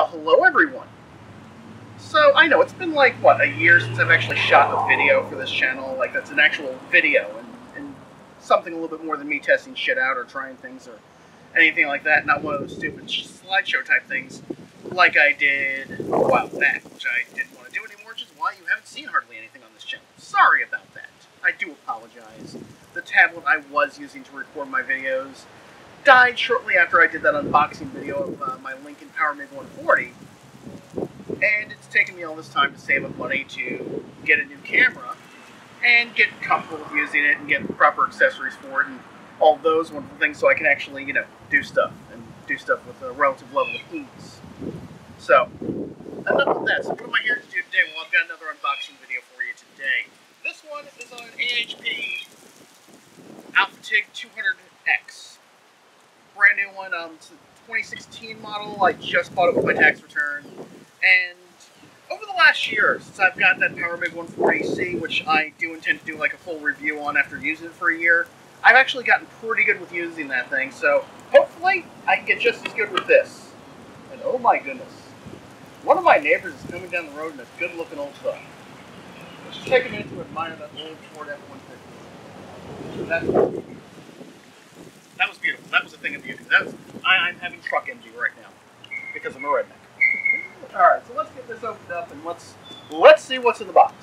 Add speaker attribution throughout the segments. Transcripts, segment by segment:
Speaker 1: hello everyone. So, I know, it's been like, what, a year since I've actually shot a video for this channel, like that's an actual video, and something a little bit more than me testing shit out or trying things or anything like that, not one of those stupid slideshow type things like I did a while back, which I didn't want to do anymore, which is why you haven't seen hardly anything on this channel. Sorry about that. I do apologize. The tablet I was using to record my videos died shortly after I did that unboxing video of my Lincoln PowerMig 140, and it's taken me all this time to save up money to get a new camera and get comfortable with using it and get the proper accessories for it and all those wonderful things so I can actually, you know, do stuff with a relative level of ease. So, enough of that. So what am I here to do today? Well, I've got another unboxing video for you today. This one is on an AHP AlphaTIG 200X. Brand new one. It's a 2016 model. I just bought it with my tax return. And over the last year, since I've got that PowerMig 140C, which I do intend to do like a full review on after using it for a year, I've actually gotten pretty good with using that thing. So hopefully I can get just as good with this. And oh my goodness, one of my neighbors is coming down the road in a good-looking old truck. Let's just take a minute to admire that old Ford F-150. That was beautiful. That was a thing of beauty. I'm having truck envy right now because I'm a redneck. All right, so let's get this opened up and let's see what's in the box.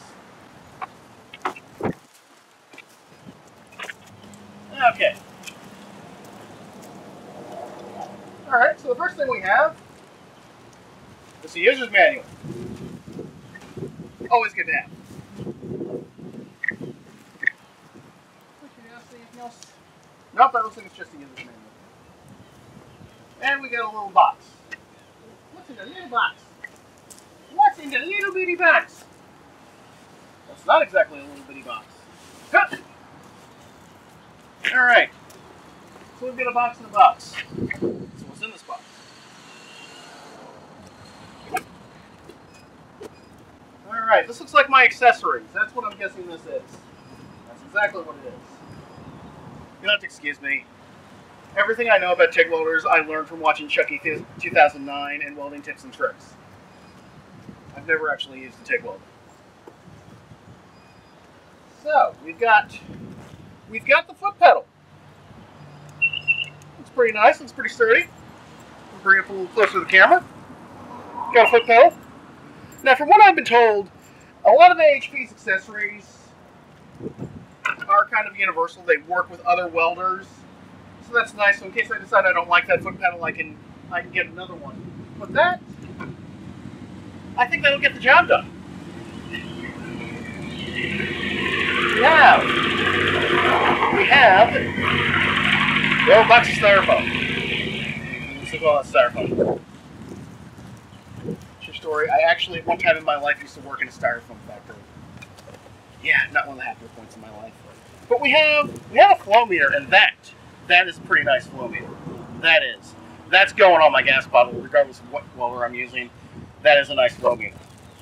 Speaker 1: Okay. All right, so the first thing we have is the user's manual. Always good to have. Anything else? Nope, that looks like it's just the user's manual. And we got a little box. What's in the little box? What's in the little bitty box? That's not exactly a little bitty box. Cut! Alright. So we've got a box in a box. So what's in this box? Alright, this looks like my accessories. That's what I'm guessing this is. That's exactly what it is. You'll have to excuse me. Everything I know about TIG welders, I learned from watching Chucky 2009 and Welding Tips and Tricks. I've never actually used a TIG welder. So, we've got the foot pedal. Looks pretty nice, looks pretty sturdy. We'll bring it up a little closer to the camera. Got a foot pedal. Now, from what I've been told, a lot of AHP's accessories are kind of universal. They work with other welders. So that's nice. So in case I decide I don't like that foot pedal, I can get another one. But that, I think that'll get the job done. Now, we have the old box of styrofoam. Let's call it styrofoam. True story. I actually, at one time in my life, used to work in a styrofoam factory. Yeah, not one of the happier points in my life. But we have a flow meter, and that is a pretty nice flow meter. That is. That's going on my gas bottle, regardless of what welder I'm using. That is a nice flow meter.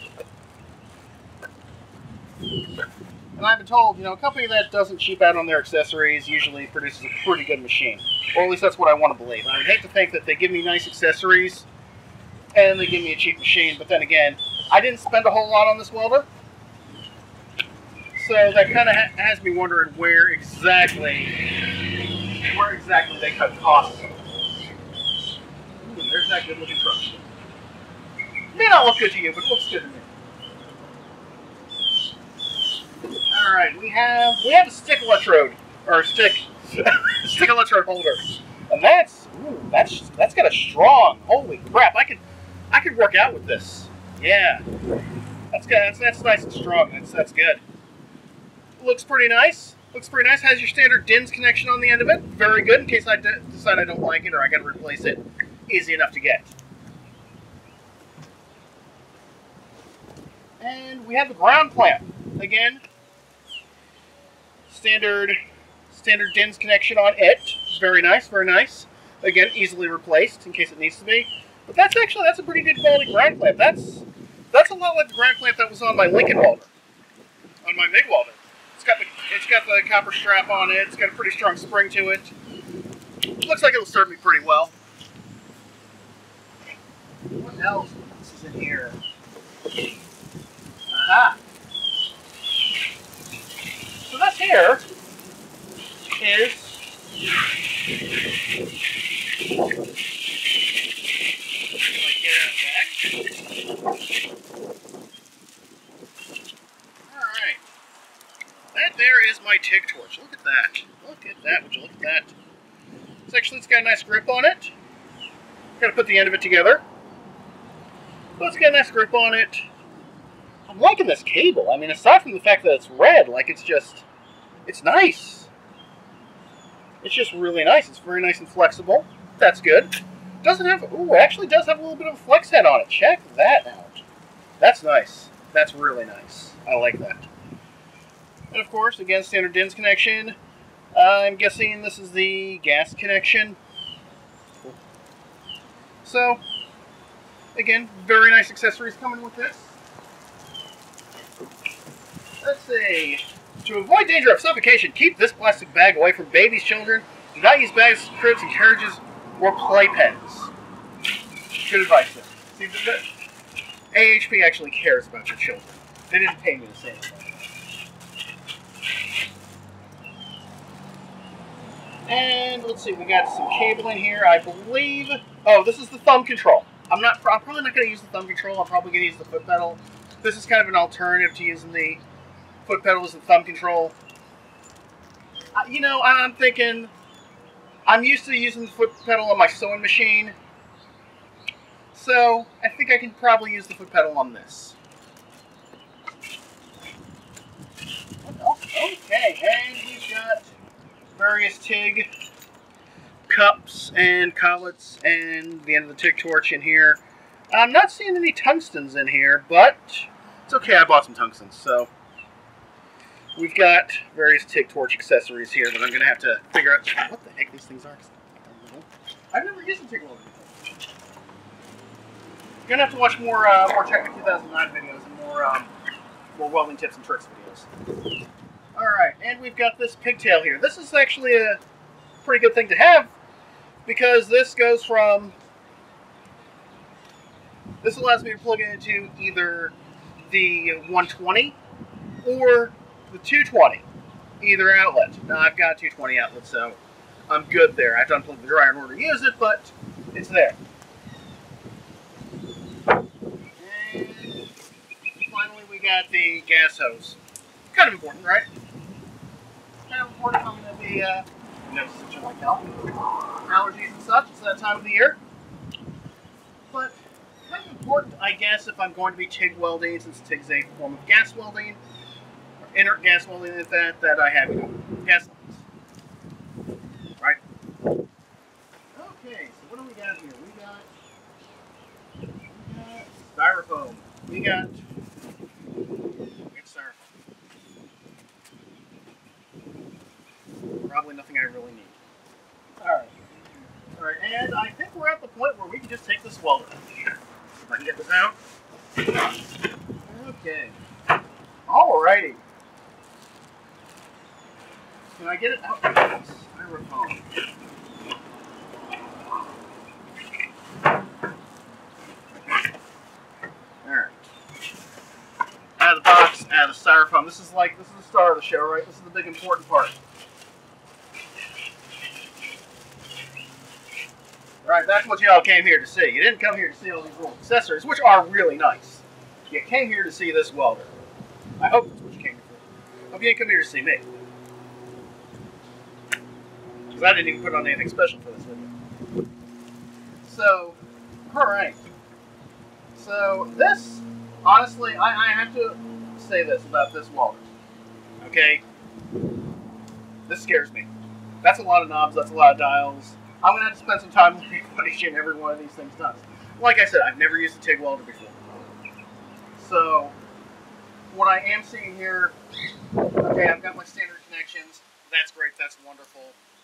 Speaker 1: And I've been told, you know, a company that doesn't cheap out on their accessories usually produces a pretty good machine. Or at least that's what I want to believe. I would hate to think that they give me nice accessories and they give me a cheap machine, but then again, I didn't spend a whole lot on this welder. So that kind of has me wondering where exactly they cut costs. Ooh, there's that good looking truck. May not look good to you, but it looks good to me. Alright, we have a stick electrode, or stick electrode holder. And that's got a strong, holy crap, I could work out with this. Yeah. That's good. That's nice and strong. That's good. Looks pretty nice. Looks pretty nice. Has your standard DINS connection on the end of it. Very good in case I decide I don't like it or I got to replace it. Easy enough to get. And we have the ground clamp. Again, standard DINS connection on it. Very nice, very nice. Again, easily replaced in case it needs to be. But that's a pretty good quality ground clamp. That's a lot like the ground clamp that was on my Lincoln welder, on my MIG welder. It's got the copper strap on it. It's got a pretty strong spring to it. Looks like it'll serve me pretty well. What else is in here? Aha! So this here is alright. That there is my TIG torch. Look at that. Look at that. Would you look at that? It's got a nice grip on it. Got to put the end of it together. So it's got a nice grip on it. I'm liking this cable. I mean, aside from the fact that it's red, like it's nice. It's just really nice. It's very nice and flexible. That's good. Doesn't have, ooh, it actually does have a little bit of a flex head on it. Check that out. That's nice. That's really nice. I like that. And of course, again, standard DINS connection. I'm guessing this is the gas connection. So, again, very nice accessories coming with this. Let's see. To avoid danger of suffocation, keep this plastic bag away from babies, children. Do not use bags, cribs, and carriages, or playpens. Good advice there. See, AHP actually cares about your children. They didn't pay me to say that. And let's see, we got some cabling here, I believe. Oh, this is the thumb control. I'm probably not going to use the thumb control. I'm probably going to use the foot pedal. This is kind of an alternative to using the foot pedal as the thumb control. You know, I'm thinking, I'm used to using the foot pedal on my sewing machine. So, I think I can probably use the foot pedal on this. Okay, and we've got various TIG cups and collets and the end of the TIG torch in here. I'm not seeing any tungstens in here, but it's okay, I bought some tungstens, so we've got various TIG torch accessories here that I'm going to have to figure out what the heck these things are. I've never used a TIG welder before. You're going to have to watch more Technic 2009 videos and more welding tips and tricks videos. Alright, and we've got this pigtail here. This is actually a pretty good thing to have because this goes from, this allows me to plug it into either the 120 or the 220, either outlet. Now I've got a 220 outlet, so I'm good there. I have to unplug the dryer in order to use it, but it's there. And finally we got the gas hose. Kind of important, right? Kind of important. I'm going to be noticing like hell. Allergies and such. It's that time of the year. But kind of important, I guess, if I'm going to be TIG welding, since TIG's a form of gas welding, or inert gas welding, is that I have gas lines. Right? Okay, so what do we got here? We got styrofoam. We got styrofoam. Probably nothing I really need. Alright. Alright, and I think we're at the point where we can just take this welder. If I can get this out. Okay. Alrighty. Can I get it out of this styrofoam? Alright. Out of the box, out of the styrofoam. This is the star of the show, right? This is the big important part. Right, that's what y'all came here to see. You didn't come here to see all these little accessories, which are really nice. You came here to see this welder. I hope that's what you came here for. Hope you didn't come here to see me. Because I didn't even put on anything special for this video. So, alright. So, this, honestly, I have to say this about this welder. Okay? This scares me. That's a lot of knobs, that's a lot of dials. I'm going to have to spend some time learning what each and every one of these things does. Like I said, I've never used a TIG welder before. So, what I am seeing here, okay, I've got my standard connections. That's great, that's wonderful.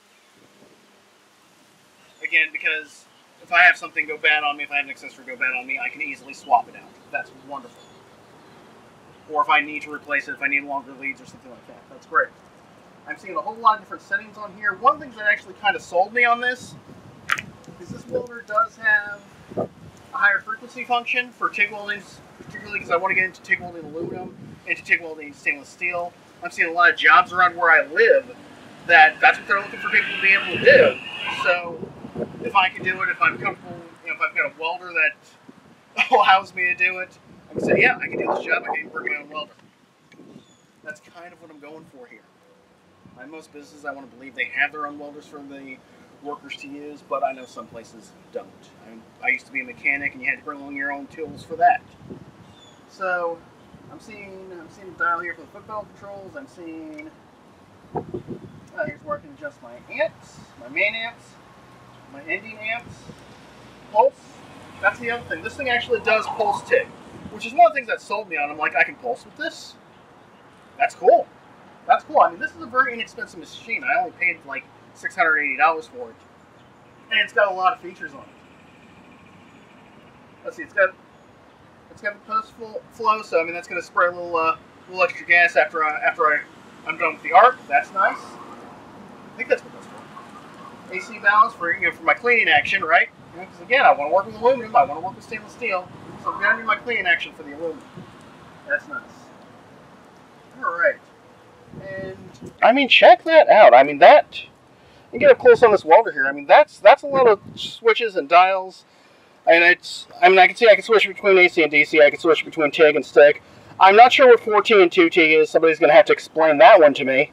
Speaker 1: Again, because if I have something go bad on me, if I have an accessory go bad on me, I can easily swap it out. That's wonderful. Or if I need to replace it, if I need longer leads or something like that. That's great. I'm seeing a whole lot of different settings on here. One of the things that actually kind of sold me on this is this welder does have a higher frequency function for TIG welding, particularly because I want to get into TIG welding aluminum, into TIG welding stainless steel. I'm seeing a lot of jobs around where I live that's what they're looking for people to be able to do. So if I can do it, if I'm comfortable, you know, if I've got a welder that allows me to do it, I can say, yeah, I can do this job. I can even bring my own welder. That's kind of what I'm going for here. In most businesses, I want to believe they have their own welders for the workers to use, but I know some places don't. I used to be a mechanic, and you had to bring along your own tools for that. So I'm seeing the dial here for the foot pedal controls. I'm seeing here's where I can adjust my amps, my main amps, my ending amps, pulse. That's the other thing. This thing actually does pulse TIG, which is one of the things that sold me on. I'm like, I can pulse with this? That's cool. That's cool. I mean, this is a very inexpensive machine. I only paid like $680 for it. And it's got a lot of features on it. Let's see, it's got the post flow, so I mean that's going to spray a little extra gas after I'm done with the arc. That's nice. I think that's what that's for. AC balance for for my cleaning action, right? Because again, I want to work with aluminum. I want to work with stainless steel. So I'm going to do my cleaning action for the aluminum. That's nice. All right. And I mean, check that out. I mean that. You get up close on this welder here. I mean that's a lot of switches and dials. And I can switch between AC and DC. I can switch between TIG and stick. I'm not sure what 4T and 2T is. Somebody's going to have to explain that one to me.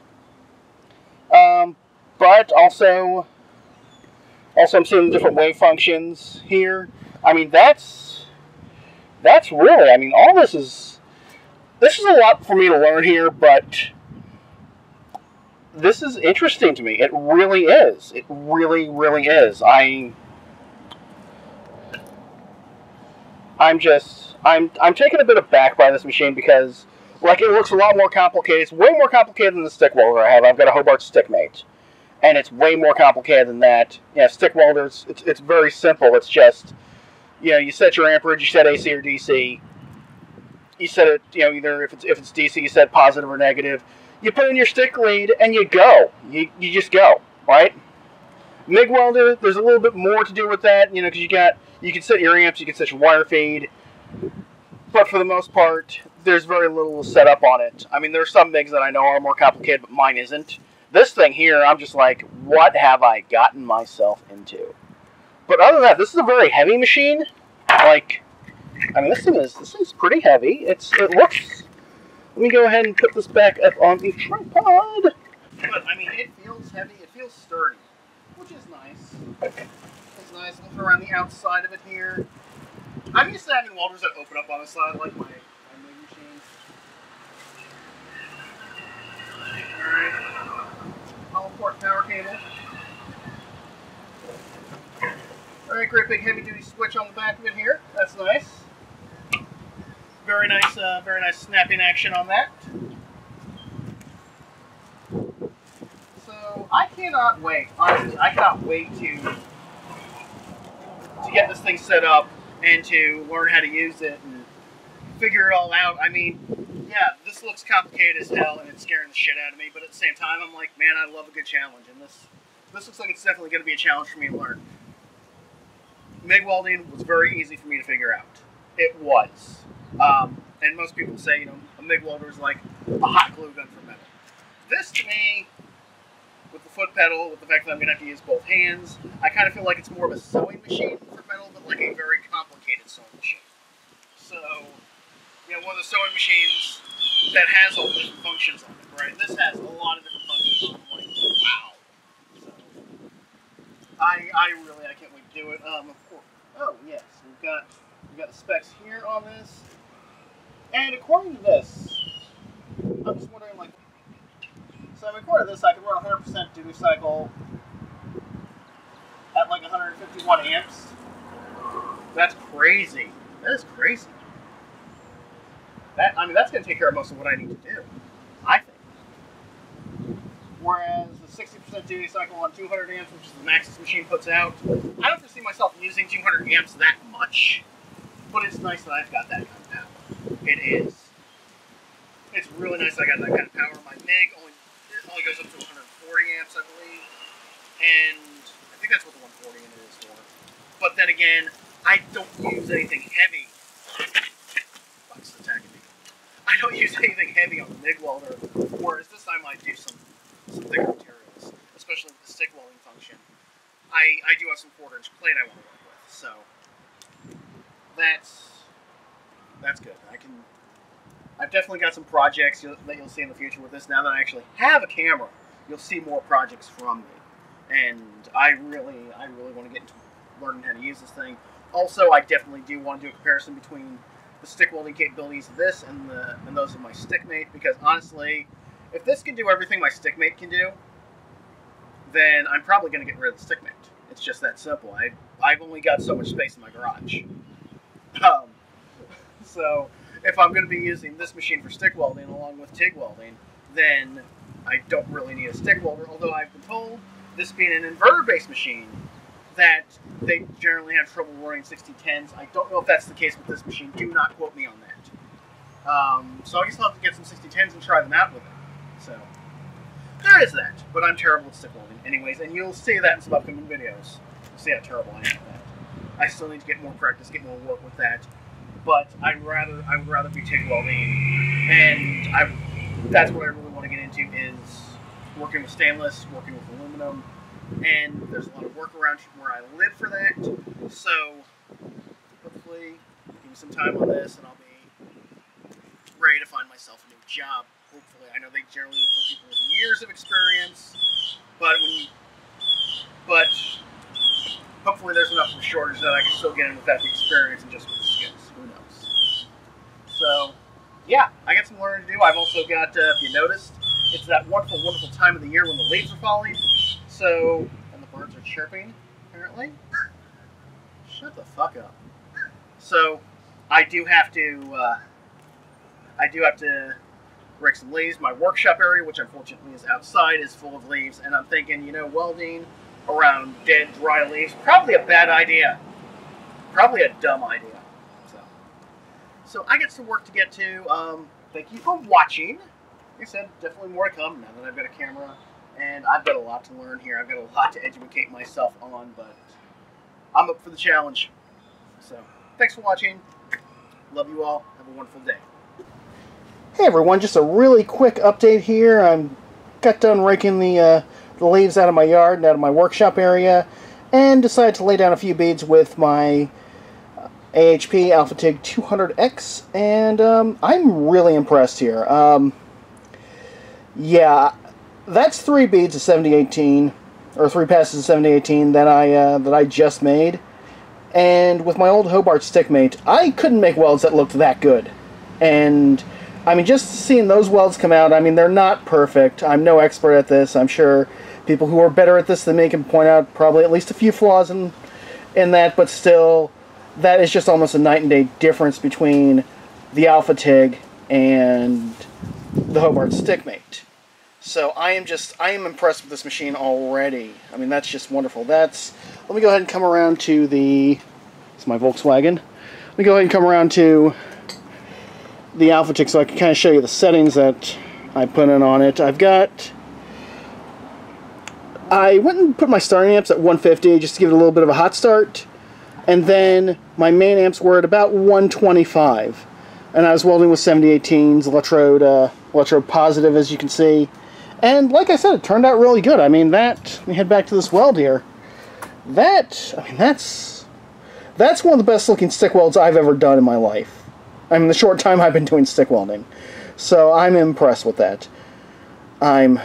Speaker 1: But also I'm seeing different wave functions here. I mean, that's really, I mean, all this is a lot for me to learn here, but this is interesting to me. It really is. It really, really is. I'm taken a bit aback by this machine because, like, it looks a lot more complicated. It's way more complicated than the stick welder I have. I've got a Hobart Stickmate, and it's way more complicated than that. Yeah, stick welders, it's very simple. It's just, you set your amperage, you set AC or DC. You set it, either if it's DC, you set positive or negative. You put in your stick lead, and you go. You just go, right? MIG welder, there's a little bit more to do with that, because you can set your amps, you can set your wire feed, but for the most part, there's very little set up on it. I mean, there's some MIGs that I know are more complicated, but mine isn't. This thing here, I'm just like, what have I gotten myself into? But other than that, this is a very heavy machine. Like, I mean, this thing's pretty heavy. It looks. Let me go ahead and put this back up on the tripod. But I mean, it feels heavy. It feels sturdy, which is nice. It's nice looking around the outside of it here. I'm used to having welders that open up on the side, like my MIG machines. Alright. Hollow port power cable. Alright, great big heavy duty switch on the back of it here. That's nice. Very nice snapping action on that. So I cannot wait. Honestly, I cannot wait to get this thing set up and to learn how to use it and figure it all out. I mean, yeah, this looks complicated as hell and it's scaring the shit out of me, but at the same time, I'm like, man, I love a good challenge, and this looks like it's definitely going to be a challenge for me to learn. MIG welding was very easy for me to figure out. It was. And most people say, a MIG welder is like a hot glue gun for metal. This, to me, with the foot pedal, with the fact that I'm going to have to use both hands, I kind of feel like it's more of a sewing machine for metal, but like a very complicated sewing machine. So, one of the sewing machines that has all the different functions on it, right? This has a lot of different functions on it. I'm like, wow. So, I can't wait to do it. Of course. Oh, yes. We've got the specs here on this. And according to this, I'm just wondering, like, so according to this, I can run 100% duty cycle at like 151 amps. That's crazy. That is crazy. That's going to take care of most of what I need to do, I think. Whereas the 60% duty cycle on 200 amps, which is the max this machine puts out, I don't foresee myself using 200 amps that much, but it's nice that I've got that kind of power. It is. It's really nice that I got that kind of power. My MIG only goes up to 140 amps, I believe, and I think that's what the 140 unit is for. But then again, I don't use anything heavy. Fuck's attacking me. I don't use anything heavy on the MIG welder, whereas this time I do some thicker materials, especially with the stick welding function. I do have some 1/4-inch plate I want to work with, so that's good. I've definitely got some projects that you'll see in the future with this. Now that I actually have a camera, you'll see more projects from me, and I really want to get into learning how to use this thing. Also, I definitely do want to do a comparison between the stick welding capabilities of this and those of my stickmate, because honestly, if this can do everything my stickmate can do, then I'm probably going to get rid of the stickmate. It's just that simple. I've only got so much space in my garage. So if I'm going to be using this machine for stick welding along with TIG welding, then I don't really need a stick welder, although I've been told, this being an inverter-based machine, that they generally have trouble running 6010s. I don't know if that's the case with this machine. Do not quote me on that. So I guess I'll have to get some 6010s and try them out with it. So there is that. But I'm terrible at stick welding anyways, and you'll see that in some upcoming videos. You'll see how terrible I am at that. I still need to get more practice, get more work with that. But I would rather be TIG welding, and that's what I really want to get into, is working with stainless, working with aluminum, and there's a lot of work around where I live for that. So hopefully give me some time on this, and I'll be ready to find myself a new job. Hopefully, I know they generally look for people with years of experience, but hopefully there's enough of a shortage that I can still get in without the experience and just with the skills. Who knows? So, yeah, I got some learning to do. I've also got, if you noticed, it's that wonderful, wonderful time of the year when the leaves are falling. So, and the birds are chirping, apparently. Shut the fuck up. So, I do have to rake some leaves. My workshop area, which unfortunately is outside, is full of leaves, and I'm thinking, you know, welding around dead, dry leaves, probably a bad idea. Probably a dumb idea. So I got some work to get to. Thank you for watching. Like I said, definitely more to come now that I've got a camera, and I've got a lot to learn here. I've got a lot to educate myself on, but I'm up for the challenge. So thanks for watching. Love you all. Have a wonderful day. Hey everyone, just a really quick update here. I got done raking the leaves out of my yard and out of my workshop area, and decided to lay down a few beads with my AHP AlphaTIG 200X, and I'm really impressed here. Yeah, that's 3 beads of 7018, or 3 passes of 7018 that I just made, and with my old Hobart stickmate, I couldn't make welds that looked that good. And I mean, just seeing those welds come out, I mean, they're not perfect. I'm no expert at this. I'm sure people who are better at this than me can point out probably at least a few flaws in that, but still, that is just almost a night and day difference between the AlphaTIG and the Hobart stickmate. So I am impressed with this machine already. I mean, that's just wonderful. Let me go ahead and come around to it's my Volkswagen. Let me go ahead and come around to the AlphaTIG so I can kind of show you the settings that I put in on it. I went and put my starting amps at 150 just to give it a little bit of a hot start. And then my main amps were at about 125. And I was welding with 7018s, electrode positive, as you can see. And like I said, it turned out really good. I mean, let me head back to this weld here. That's one of the best looking stick welds I've ever done in my life. I mean, the short time I've been doing stick welding. So I'm impressed with that. I'm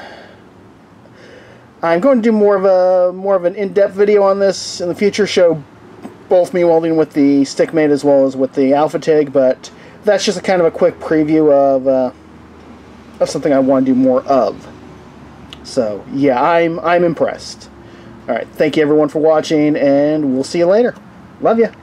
Speaker 1: going to do more of an in-depth video on this in the future, show both me welding with the stickmate as well as with the AlphaTIG, but that's just a kind of a quick preview of something I want to do more of. So yeah, I'm impressed. Alright, thank you everyone for watching, and we'll see you later. Love ya.